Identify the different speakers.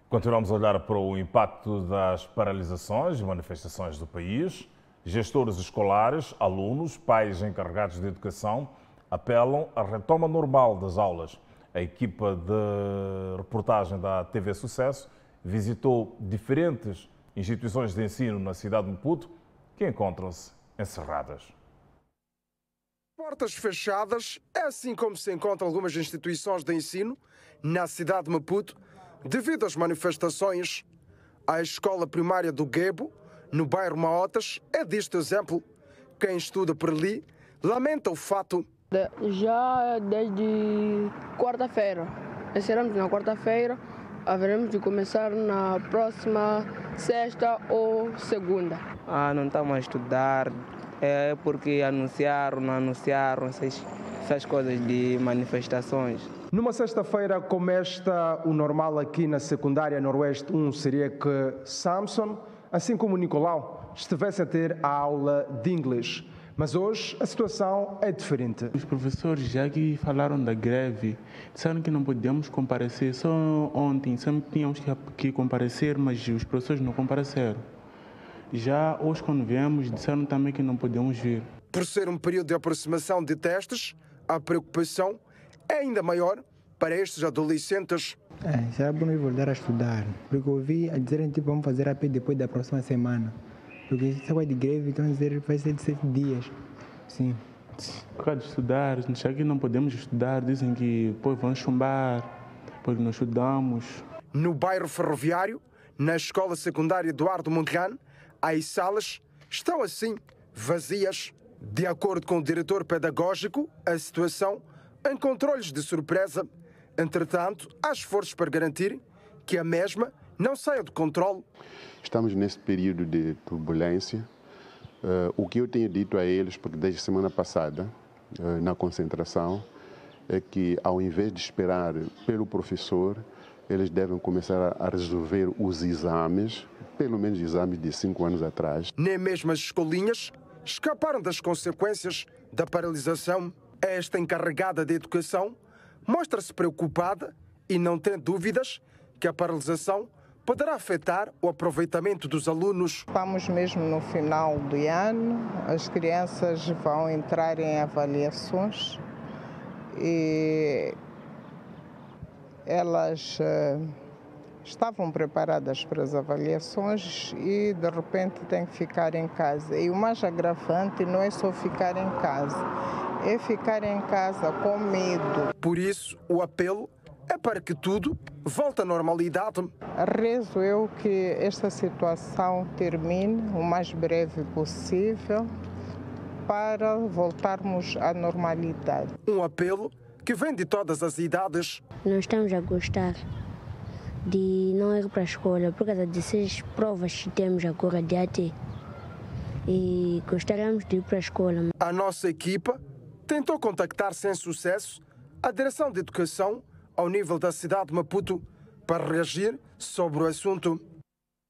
Speaker 1: Continuamos a olhar para o impacto das paralisações e manifestações do país. Gestores escolares, alunos, pais encarregados de educação apelam à retoma normal das aulas. A equipa de reportagem da TV Sucesso visitou diferentes instituições de ensino na cidade de Maputo que encontram-se encerradas.
Speaker 2: Portas fechadas, é assim como se encontram algumas instituições de ensino na cidade de Maputo, devido às manifestações. A escola primária do Guebo, no bairro Maotas, é disto exemplo. Quem estuda por ali lamenta o fato.
Speaker 3: Já desde quarta-feira. Encerramos na quarta-feira, haveremos de começar na próxima sexta ou segunda.
Speaker 4: Não estamos a estudar, é porque não anunciaram essas coisas de manifestações.
Speaker 2: Numa sexta-feira como esta, o normal aqui na secundária Noroeste 1 seria que Samson, assim como Nicolau, estivesse a ter a aula de inglês. Mas hoje a situação é diferente.
Speaker 5: Os professores já que falaram da greve, disseram que não podíamos comparecer. Só ontem sempre tínhamos que comparecer, mas os professores não compareceram. Já hoje, quando viemos, disseram também que não podíamos vir.
Speaker 2: Por ser um período de aproximação de testes, a preocupação é ainda maior para estes adolescentes.
Speaker 6: Será bom voltar a estudar, porque ouvi a dizerem que vamos fazer AP depois da próxima semana. Porque essa coisa de greve, então vai ser de 7 dias. Sim.
Speaker 5: Por causa de estudar, já que não podemos estudar, dizem que depois vão chumbar, porque não estudamos.
Speaker 2: No bairro Ferroviário, na escola secundária Eduardo Mondlane, as salas estão assim, vazias. De acordo com o diretor pedagógico, a situação encontrou-lhes de surpresa. Entretanto, há esforços para garantir que a mesma não saia de controle.
Speaker 7: Estamos nesse período de turbulência. O que eu tenho dito a eles, porque desde a semana passada, na concentração, é que ao invés de esperar pelo professor, eles devem começar a resolver os exames, pelo menos exames de 5 anos atrás.
Speaker 2: Nem mesmo as escolinhas escaparam das consequências da paralisação. Esta encarregada de educação mostra-se preocupada e não tem dúvidas que a paralisação poderá afetar o aproveitamento dos alunos.
Speaker 8: Estamos mesmo no final do ano, as crianças vão entrar em avaliações e elas estavam preparadas para as avaliações e de repente têm que ficar em casa. E o mais agravante não é só ficar em casa, é ficar em casa com medo.
Speaker 2: Por isso, o apelo é para que tudo volte à normalidade.
Speaker 8: Rezo eu que esta situação termine o mais breve possível para voltarmos à normalidade.
Speaker 2: Um apelo que vem de todas as idades.
Speaker 9: Não estamos a gostar de não ir para a escola por causa de 6 provas que temos agora de AT. E gostaríamos de ir para a escola.
Speaker 2: A nossa equipa tentou contactar sem sucesso a Direção de Educação ao nível da cidade de Maputo para reagir sobre o assunto.